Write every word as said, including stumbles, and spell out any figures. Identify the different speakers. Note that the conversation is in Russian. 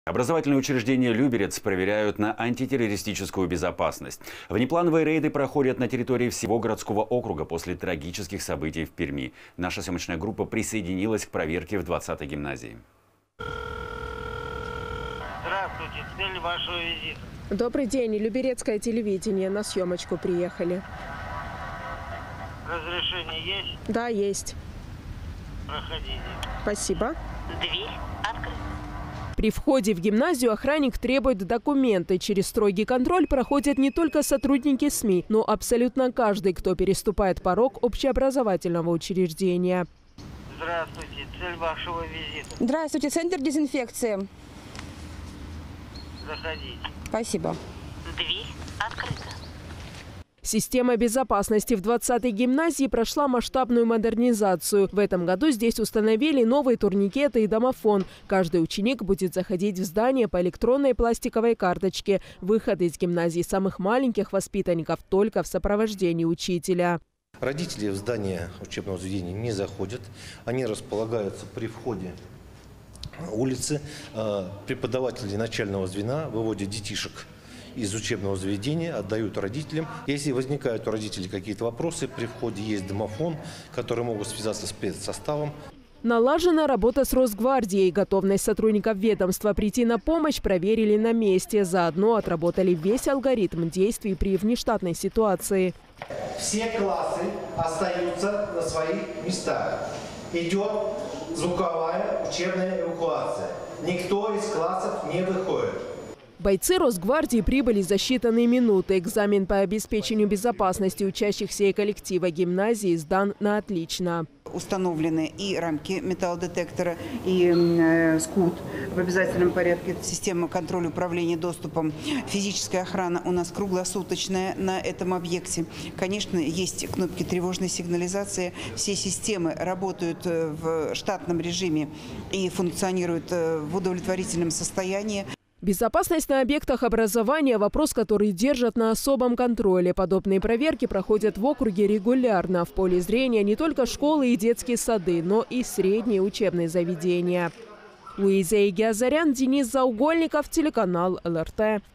Speaker 1: Образовательные учреждения «Люберец» проверяют на антитеррористическую безопасность. Внеплановые рейды проходят на территории всего городского округа после трагических событий в Перми. Наша съемочная группа присоединилась к проверке в двадцатой гимназии.
Speaker 2: Здравствуйте, цель вашего визита.
Speaker 3: Добрый день, Люберецкое телевидение. На съемочку приехали.
Speaker 2: Разрешение есть?
Speaker 3: Да, есть.
Speaker 2: Проходите.
Speaker 3: Спасибо.
Speaker 4: Дверь открыта.
Speaker 3: При входе в гимназию охранник требует документы. Через строгий контроль проходят не только сотрудники СМИ, но абсолютно каждый, кто переступает порог общеобразовательного учреждения.
Speaker 2: Здравствуйте, цель вашего визита.
Speaker 5: Здравствуйте, центр дезинфекции.
Speaker 2: Заходите.
Speaker 5: Спасибо.
Speaker 4: Дверь открыта.
Speaker 3: Система безопасности в двадцатой гимназии прошла масштабную модернизацию. В этом году здесь установили новые турникеты и домофон. Каждый ученик будет заходить в здание по электронной пластиковой карточке. Выход из гимназии самых маленьких воспитанников только в сопровождении учителя.
Speaker 6: Родители в здание учебного заведения не заходят. Они располагаются при входе улицы. Преподаватели начального звена выводят детишек из учебного заведения, отдают родителям. Если возникают у родителей какие-то вопросы, при входе есть домофон, которые могут связаться с спецсоставом.
Speaker 3: Налажена работа с Росгвардией. Готовность сотрудников ведомства прийти на помощь проверили на месте. Заодно отработали весь алгоритм действий при внештатной ситуации.
Speaker 7: Все классы остаются на своих местах. Идет звуковая учебная эвакуация. Никто из классов не выходит.
Speaker 3: Бойцы Росгвардии прибыли за считанные минуты. Экзамен по обеспечению безопасности учащихся и коллектива гимназии сдан на отлично.
Speaker 8: Установлены и рамки металлодетектора, и э, СКУТ в обязательном порядке. Система контроля управления доступом. Физическая охрана у нас круглосуточная на этом объекте. Конечно, есть кнопки тревожной сигнализации. Все системы работают в штатном режиме и функционируют в удовлетворительном состоянии.
Speaker 3: Безопасность на объектах образования – вопрос, который держат на особом контроле. Подобные проверки проходят в округе регулярно. В поле зрения не только школы и детские сады, но и средние учебные заведения. Луиза Игиазарян, Денис Заугольников, телеканал эл эр тэ.